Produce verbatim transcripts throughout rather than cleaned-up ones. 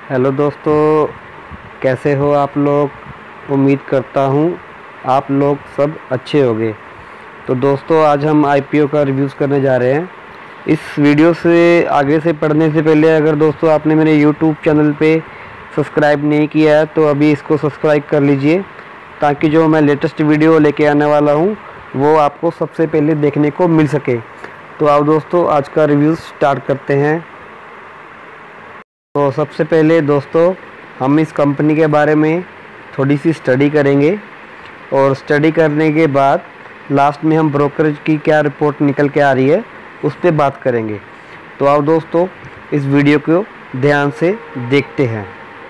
Hello दोस्तों, कैसे हो आप लोग। उम्मीद करता हूँ आप लोग सब अच्छे होंगे। तो दोस्तों, आज हम आईपीओ का रिव्यूज़ करने जा रहे हैं। इस वीडियो से आगे से पढ़ने से पहले अगर दोस्तों आपने मेरे यूट्यूब चैनल पे सब्सक्राइब नहीं किया है तो अभी इसको सब्सक्राइब कर लीजिए, ताकि जो मैं लेटेस्ट वीडियो लेके आने वाला हूँ वो आपको सबसे पहले देखने को मिल सके। तो आओ दोस्तों, आज का रिव्यू स्टार्ट करते हैं। तो सबसे पहले दोस्तों हम इस कंपनी के बारे में थोड़ी सी स्टडी करेंगे, और स्टडी करने के बाद लास्ट में हम ब्रोकरेज की क्या रिपोर्ट निकल के आ रही है उस पर बात करेंगे। तो आओ दोस्तों, इस वीडियो को ध्यान से देखते हैं।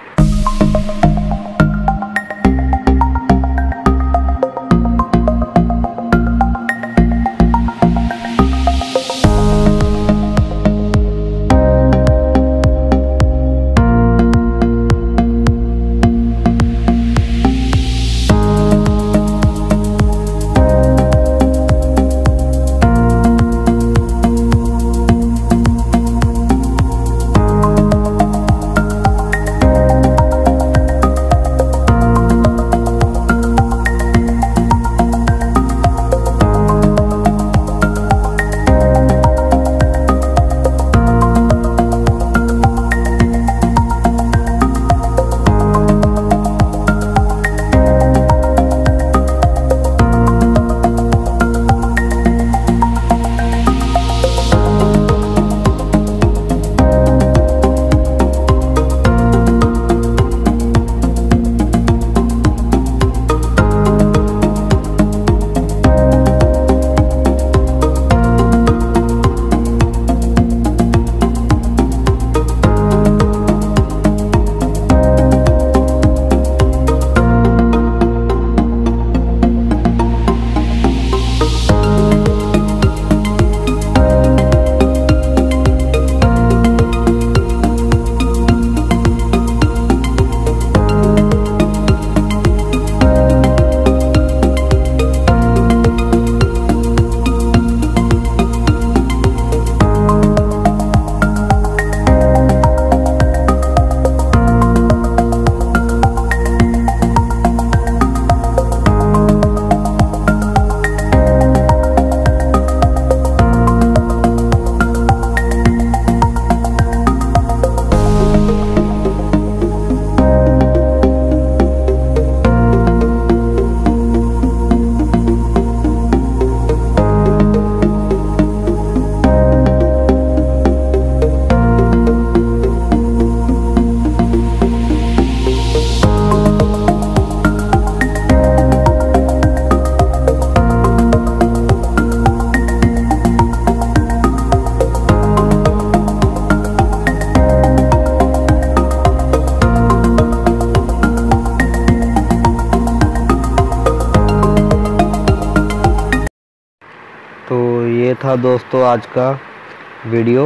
तो ये था दोस्तों आज का वीडियो,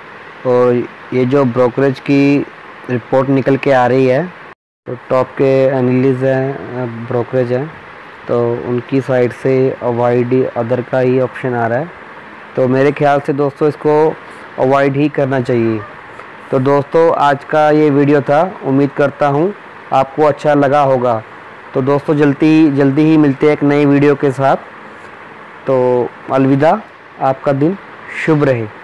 और ये जो ब्रोकरेज की रिपोर्ट निकल के आ रही है, तो टॉप के एनालिस्ट हैं, ब्रोकरेज हैं, तो उनकी साइड से अवॉइड अदर का ही ऑप्शन आ रहा है। तो मेरे ख्याल से दोस्तों इसको अवॉइड ही करना चाहिए। तो दोस्तों आज का ये वीडियो था, उम्मीद करता हूँ आपको अच्छा लगा होगा। तो दोस्तों जल्दी जल्दी ही मिलते हैं एक नई वीडियो के साथ। तो अलविदा, आपका दिन शुभ रहे।